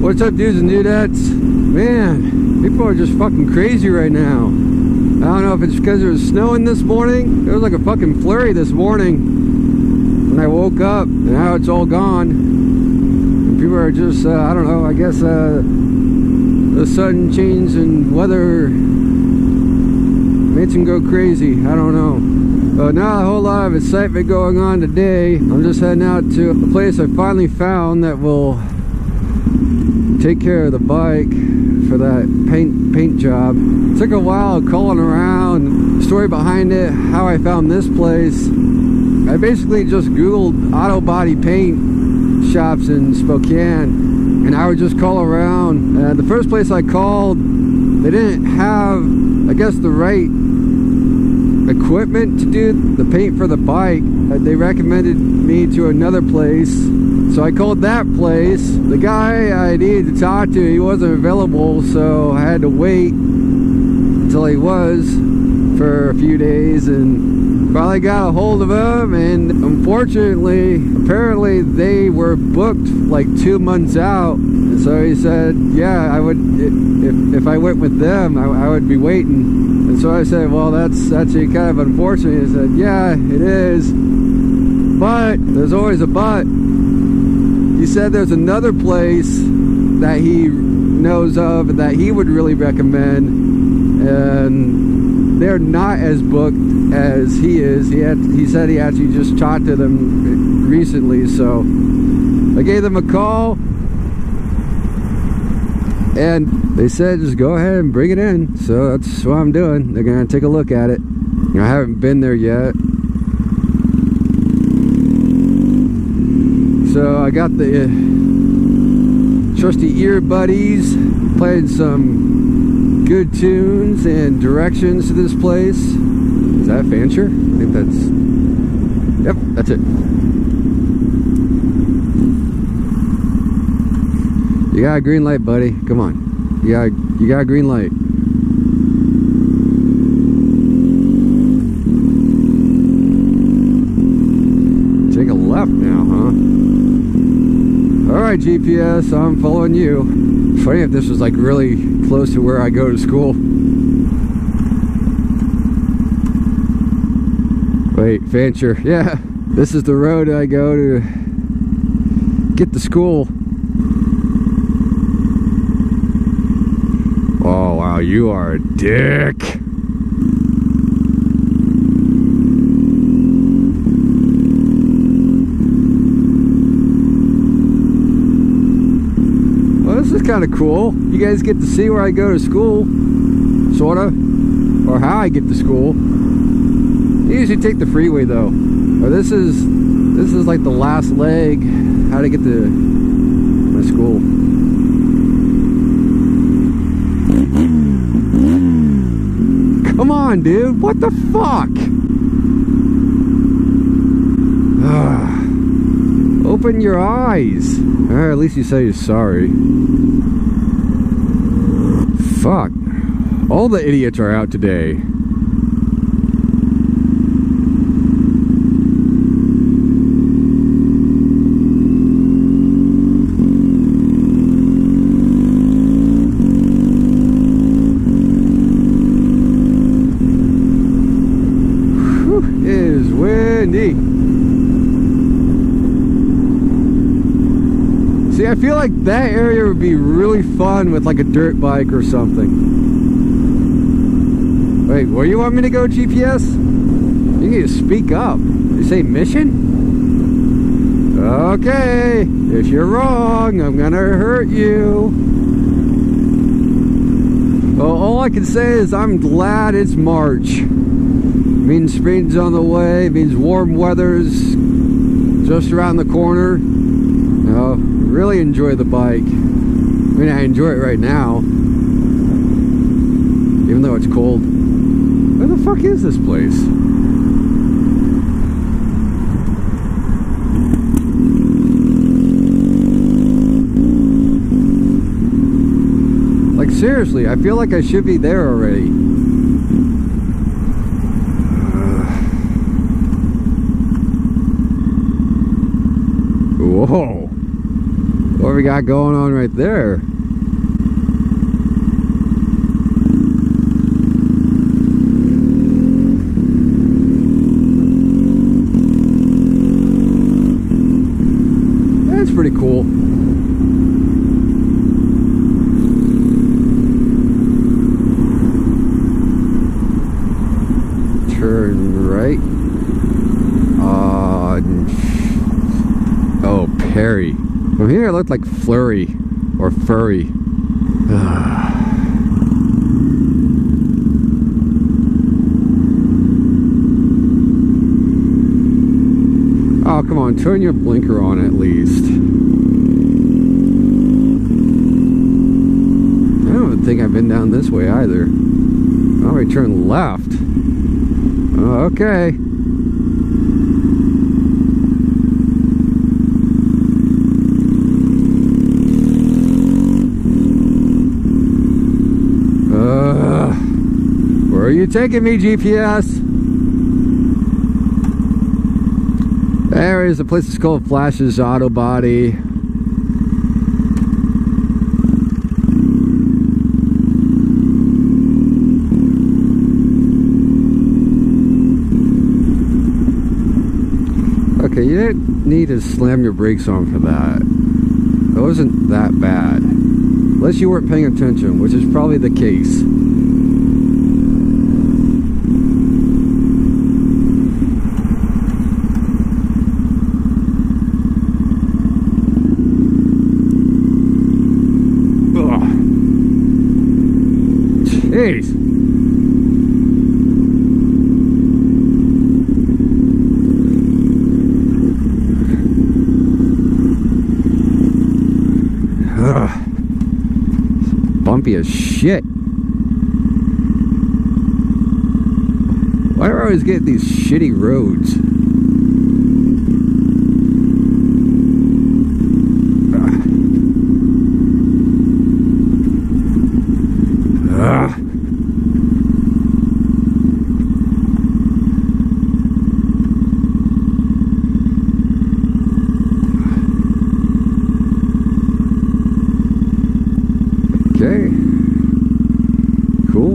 What's up, dudes and dudettes? Man, people are just fucking crazy right now. I don't know if it's because it was snowing this morning. It was like a fucking flurry this morning when I woke up, and now it's all gone. And people are just, I don't know, I guess the sudden change in weather made them go crazy. I don't know. But not a whole lot of excitement going on today. I'm just heading out to a place I finally found that will take care of the bike for that paint job. It took a while calling around, the story behind it, how I found this place. I basically just Googled auto body paint shops in Spokane, and I would just call around. The first place I called, they didn't have, I guess, the right equipment to do the paint for the bike. They recommended me to another place, so I called that place. The guy I needed to talk to, he wasn't available, so I had to wait until he was for a few days, and finally got a hold of him. And unfortunately, apparently they were booked like 2 months out, and so he said, yeah, I would, if I went with them, I would be waiting. And so I said, well, that's actually kind of unfortunate. He said, yeah, it is, but there's always a but. He said there's another place that he knows of and that he would really recommend, and they're not as booked as he is. He said he actually just talked to them recently, so I gave them a call, and they said just go ahead and bring it in. So that's what I'm doing. They're gonna take a look at it. I haven't been there yet. So I got the trusty ear buddies, playing some good tunes and directions to this place. Is that Fancher? I think that's, yep, that's it. You got a green light, buddy. Come on. You got a green light. Take a left now, huh? Alright, GPS, I'm following you. Funny if this was like really close to where I go to school. Wait, Fancher. Yeah, this is the road I go to get to school. Oh, wow, you are a dick. This is kind of cool. You guys get to see where I go to school, sorta, or how I get to school. You usually take the freeway though. Or this is like the last leg, how to get to my school. Come on, dude. What the fuck? Open your eyes. Alright, at least you say you're sorry. Fuck. All the idiots are out today. Whew, it is windy. See, I feel like that area would be really fun with like a dirt bike or something. Wait, where you want me to go, GPS? You need to speak up. You say mission? Okay, if you're wrong, I'm gonna hurt you. Well, all I can say is I'm glad it's March. It means spring's on the way, it means warm weather's just around the corner. You know, really enjoy the bike. I mean, I enjoy it right now, even though it's cold. Where the fuck is this place? Like, seriously, I feel like I should be there already. Whoa. What we got going on right there? That's pretty cool. Turn right. Oh, Perry. From here it looked like Flurry or Furry. Oh, come on, turn your blinker on at least. I don't think I've been down this way either. Oh, we turned left. Oh, okay. Where are you taking me, GPS? There is a place that's called Flash's Auto Body. Okay, you didn't need to slam your brakes on for that. It wasn't that bad. Unless you weren't paying attention, which is probably the case. Jeez. Ugh. Bumpy as shit. Why do I always get these shitty roads? Okay, cool.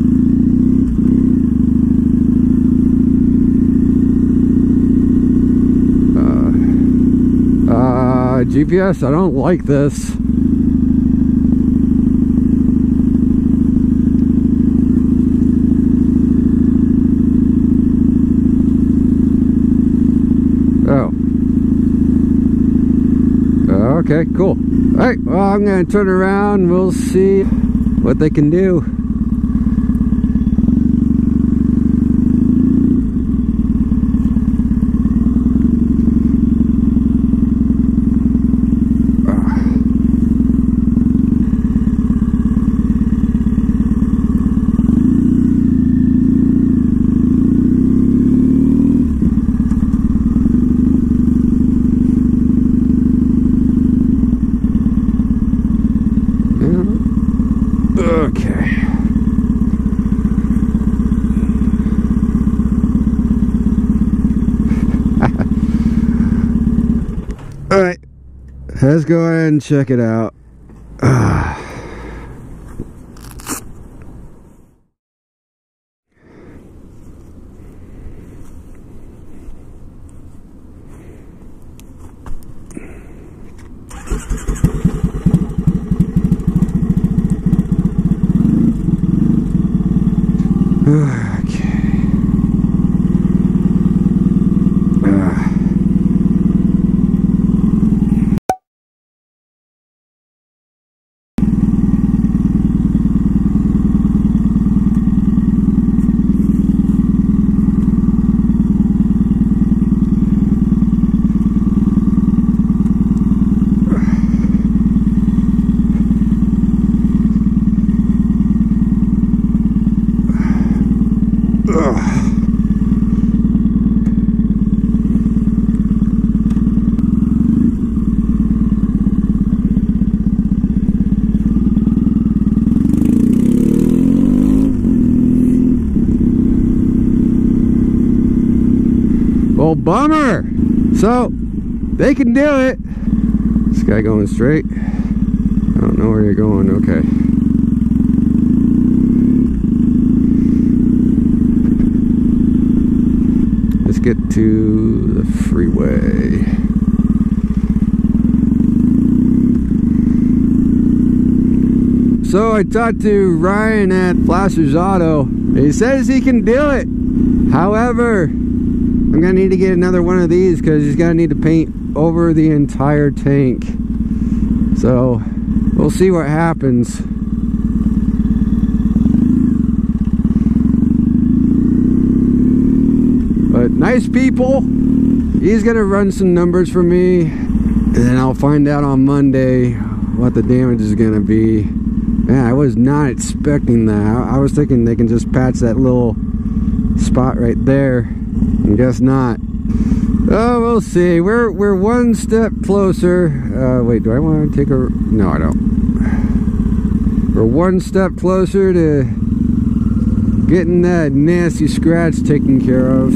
GPS, I don't like this. Oh. Okay, cool. Alright, well, I'm going to turn around and we'll see what they can do. Okay. Alright, let's go ahead and check it out. Well, bummer. So they can do it. Let's Guy going straight? I don't know where you're going. Okay. Let's get to the freeway. So I talked to Ryan at Flasher's Auto. He says he can do it. However, I'm gonna need to get another one of these because he's gonna need to paint over the entire tank. So we'll see what happens. But nice people. He's gonna run some numbers for me, and then I'll find out on Monday what the damage is gonna be. Man, I was not expecting that. I was thinking they can just patch that little spot right there. I guess not. Oh, we'll see. We're one step closer. Wait, do I want to take a... No, I don't. We're one step closer to getting that nasty scratch taken care of.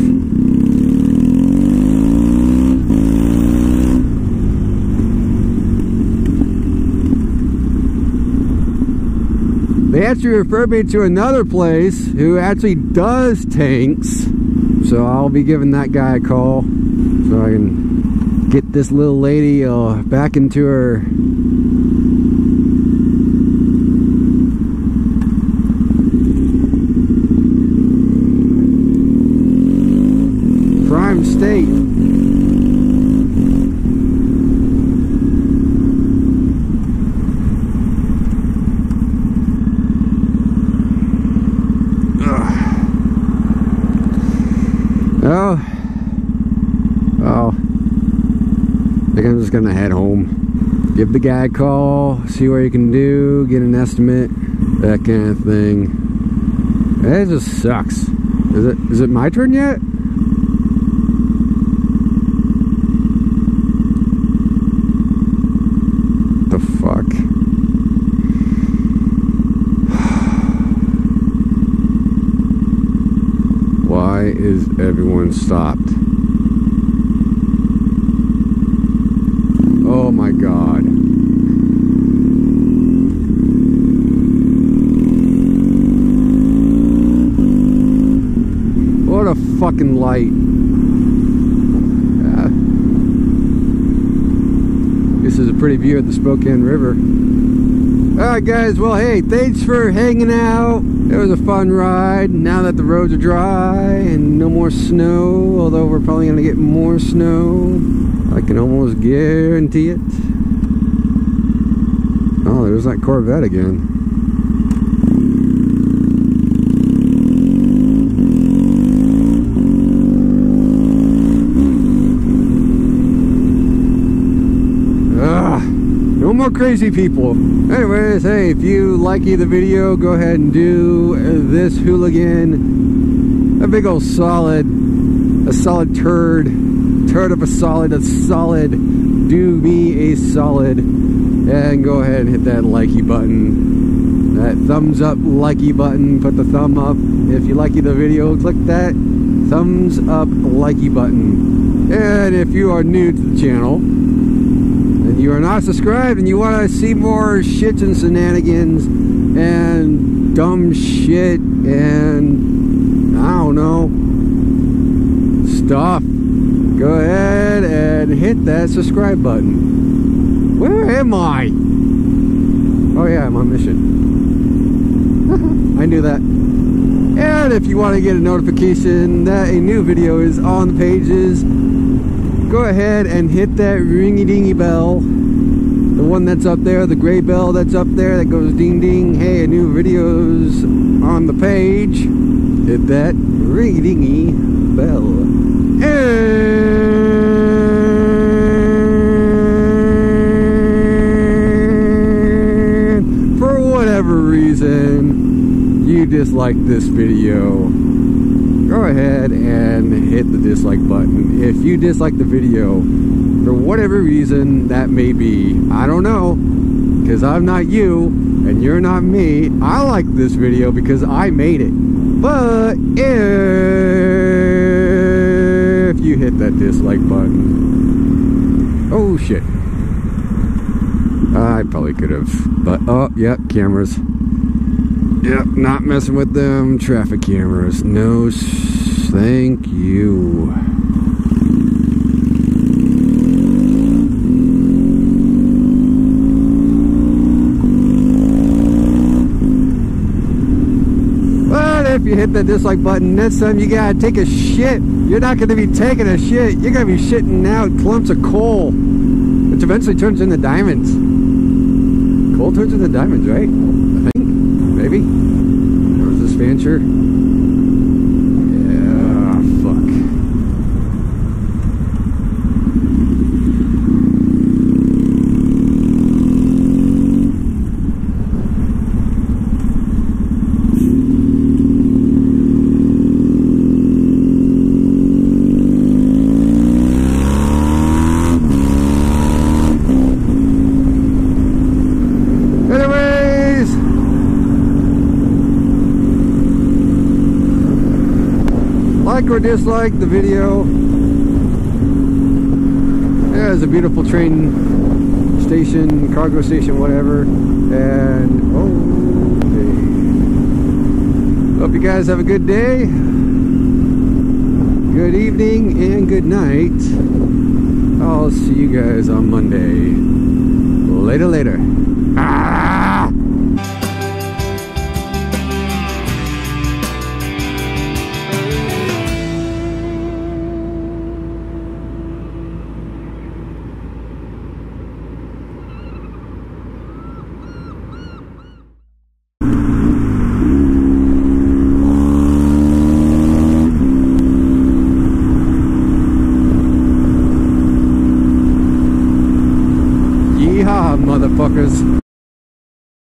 They actually referred me to another place who actually does tanks. So I'll be giving that guy a call so I can get this little lady back into her prime state. Oh, I think I'm just gonna head home, give the guy a call, see what he can do, get an estimate, that kind of thing. It just sucks. Is it my turn yet? The fuck? Why is everyone stopped? Oh my god. What a fucking light. This is a pretty view of the Spokane River. Alright guys, well hey, thanks for hanging out. It was a fun ride. Now that the roads are dry and no more snow, although we're probably going to get more snow, I can almost guarantee it. Oh, there's that Corvette again. No more crazy people. Anyways, hey, if you like the video, go ahead and do this hooligan a big old solid, a solid turd of a solid, do me a solid, and go ahead and hit that likey button, that thumbs up likey button. Put the thumb up if you like the video, click that thumbs up likey button. And if you are new to the channel and you are not subscribed and you want to see more shits and shenanigans and dumb shit and I don't know stuff, go ahead and hit that subscribe button. Where am I? Oh yeah, I'm on mission. I knew that. And if you want to get a notification that a new video is on the pages, go ahead and hit that ringy-dingy bell. The one that's up there, the gray bell that's up there that goes ding ding. Hey, a new video's on the page. Hit that ringy-dingy bell. And for whatever reason you dislike this video, go ahead and hit the dislike button. If you dislike the video for whatever reason that may be, I don't know, because I'm not you and you're not me. I like this video because I made it. But if you hit that dislike button, oh shit, I probably could have, but oh, yep, cameras. Yep, not messing with them traffic cameras. No, thank you. But if you hit the dislike button, next time you gotta take a shit, you're not gonna be taking a shit. You're gonna be shitting out clumps of coal, which eventually turns into diamonds. Coal turns into diamonds, right? I think. Maybe. There was this Fancher. Yeah, fuck. Like or dislike the video. Yeah, it's a beautiful train station, cargo station, whatever. And okay. Hope you guys have a good day, good evening, and good night. I'll see you guys on Monday. Later. Ah! Yeehaw, motherfuckers.